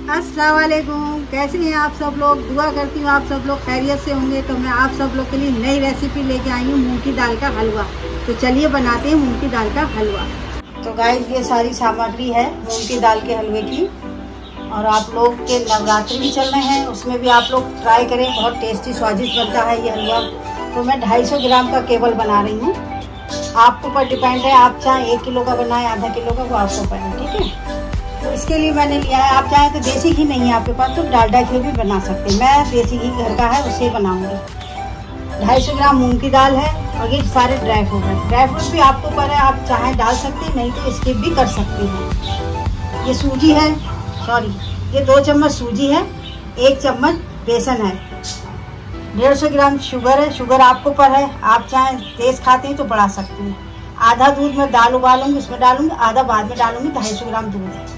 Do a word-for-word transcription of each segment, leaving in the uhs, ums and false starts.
अस्सलाम वालेकुम, कैसे हैं आप सब लोग। दुआ करती हूँ आप सब लोग खैरियत से होंगे। तो मैं आप सब लोग के लिए नई रेसिपी लेके आई हूँ, मूंग की दाल का हलवा। तो चलिए बनाते हैं मूंग की दाल का हलवा। तो गाइस ये सारी सामग्री है मूंग की दाल के हलवे की। और आप लोग के नवरात्रि भी चल रहे हैं, उसमें भी आप लोग ट्राई करें, बहुत टेस्टी स्वादिष्ट बनता है ये हलवा। तो मैं ढाई सौ ग्राम का केवल बना रही हूँ। आपके ऊपर डिपेंड है, आप चाहे एक किलो का बनाएं, आधा किलो का, वो आपको ऊपर है, ठीक है। तो इसके लिए मैंने लिया है, आप चाहें तो देसी घी नहीं है आपके पास तो डालडा घी भी बना सकते हैं। मैं देसी घी घर का है उससे बनाऊंगी। ढाई सौ ग्राम मूंग की दाल है और ये सारे ड्राई फ्रूट है। ड्राई फ्रूट भी आपके ऊपर है, आप चाहें डाल सकते हैं, नहीं तो स्किप भी कर सकते हैं। ये सूजी है, सॉरी ये दो चम्मच सूजी है, एक चम्मच बेसन है, डेढ़ सौ ग्राम शुगर है। शुगर आपके ऊपर है, आप चाहें तेज खाते हैं तो बढ़ा सकते हैं। आधा दूध में दाल उबालूंगी उसमें डालूंगी, आधा बाद में डालूंगी। ढाई सौ ग्राम दूध है।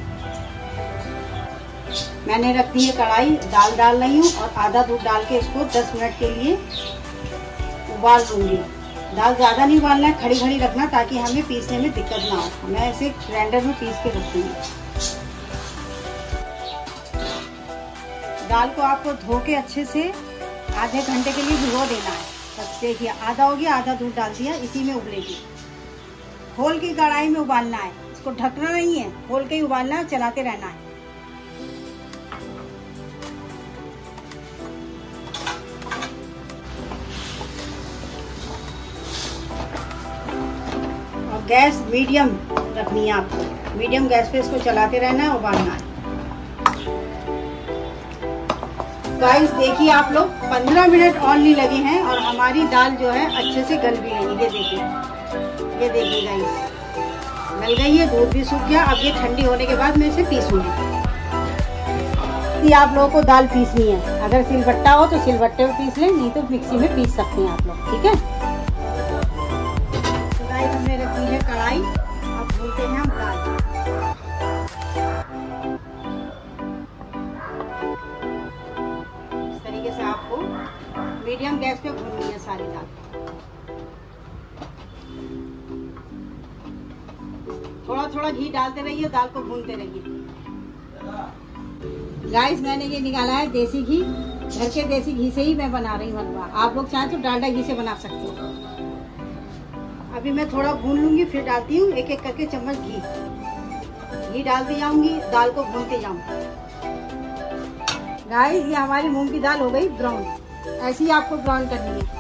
मैंने रख दी है कढ़ाई, दाल डाल रही हूँ और आधा दूध डाल के इसको दस मिनट के लिए उबाल दूंगी। दाल ज़्यादा नहीं उबालना है, खड़ी खड़ी रखना ताकि हमें पीसने में दिक्कत ना हो। मैं इसे ग्राइंडर में पीस के रखूंगी। दाल को आपको धो के अच्छे से आधे घंटे के लिए भिगो देना है। बस देखिए आधा हो गया, आधा दूध डाल दिया, इसी में उबलेगी। खोल की कढ़ाई में उबालना है, इसको ढकना नहीं है, खोल के ही उबालना है, चलाते रहना है। गैस मीडियम रखनी है आपको, मीडियम गैस पे इसको चलाते रहना है, उबालना है। गाइस देखिए आप लोग पंद्रह मिनट ओनली लगे हैं और हमारी दाल जो है अच्छे से गल भी गई। ये देखिए, ये देखिए गाइस गल गई है, दूध भी सूख गया। अब ये ठंडी होने के बाद मैं इसे पीसूंगी। आप लोगों को दाल पीसनी है, अगर सिलबट्टा हो तो सिलबट्टे में पीस लें, नहीं तो मिक्सी में पीस सकते हैं आप लोग, ठीक है। हमने रखी है कढ़ाई, अब भूनते हैं हम दाल। इस तरीके से आपको मीडियम गैस पे भूननी है सारी दाल। थोड़ा थोड़ा घी डालते रहिए, दाल को भूनते रहिए। गाइस मैंने ये निकाला है देसी घी, घर के देसी घी से ही मैं बना रही हूँ हलवा। आप लोग चाहें तो डालडा घी से बना सकते हो। अभी मैं थोड़ा भून लूंगी, फिर डालती हूँ एक एक करके चम्मच घी। घी डालती जाऊंगी, दाल को भूनते जाऊंगी। गाइस ये हमारी मूंग की दाल हो गई ब्राउन, ऐसी ही आपको ब्राउन करनी है।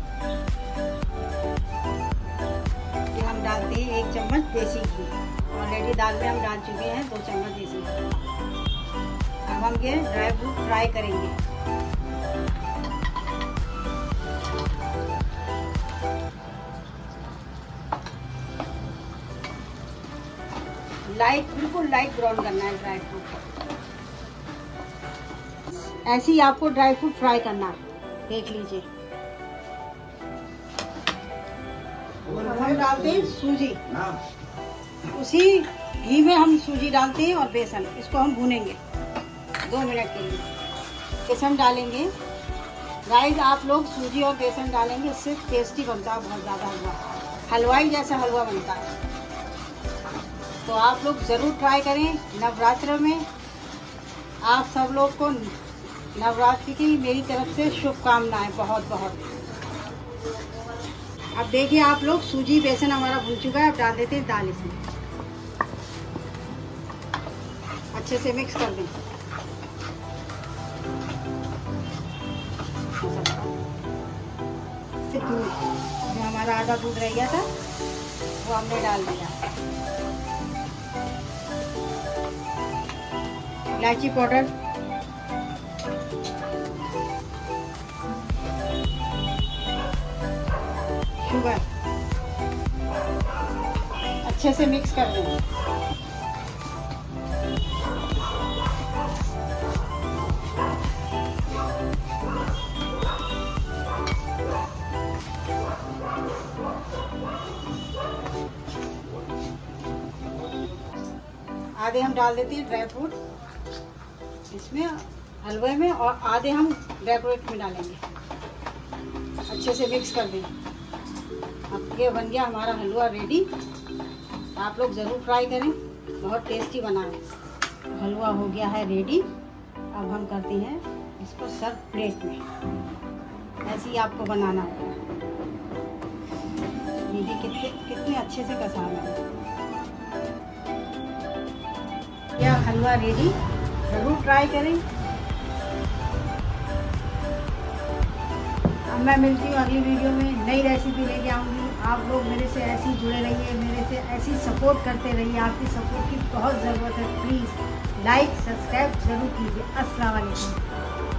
ये हम डालते हैं एक चम्मच देसी घी। ऑलरेडी दाल में हम डाल चुके हैं दो चम्मच देसी घी। अब हम ये ड्राई फ्रूट फ्राई करेंगे। लाइट, बिल्कुल लाइट ब्राउन करना है ड्राई फ्रूट। ऐसे ही आपको ड्राई फ्रूट फ्राई करना है, देख लीजिए। अब हम डालते हैं सूजी, उसी घी में हम सूजी डालते हैं और बेसन, इसको हम भूनेंगे दो मिनट के लिए। बेसन डालेंगे गाइस, आप लोग सूजी और बेसन डालेंगे, इससे टेस्टी बनता है बहुत ज्यादा हलवा, हलवाई जैसा हलवा बनता है। तो आप लोग ज़रूर ट्राई करें। नवरात्र में आप सब लोग को नवरात्रि की मेरी तरफ से शुभकामनाएं बहुत बहुत। अब देखिए आप लोग सूजी बेसन हमारा भून चुका है। अब डाल देते हैं दाल इसमें, अच्छे से मिक्स कर दें। दूध जो हमारा आधा दूध रह गया था वो हमने डाल दिया। इलायची पाउडर, शुगर, अच्छे से मिक्स कर दें। आधे हम डाल देते हैं ड्राई फ्रूट इसमें हलवे में और आधे हम डेकोरेट में डालेंगे। अच्छे से मिक्स कर दें। अब ये बन गया हमारा हलवा रेडी। आप लोग ज़रूर ट्राई करें, बहुत टेस्टी बना है। हलवा हो गया है रेडी। अब हम करते हैं इसको सर्व प्लेट में। ऐसे ही आपको बनाना है। ये कितने कितने अच्छे से कसा है। यह हलवा रेडी, ज़रूर ट्राई करें। अब मैं मिलती हूँ अगली वीडियो में, नई रेसिपी लेके आऊँगी। आप लोग मेरे से ऐसे ही जुड़े रहिए, मेरे से ऐसी सपोर्ट करते रहिए। आपकी सपोर्ट की बहुत ज़रूरत है। प्लीज़ लाइक सब्सक्राइब ज़रूर कीजिए। अस्सलाम वालेकुम।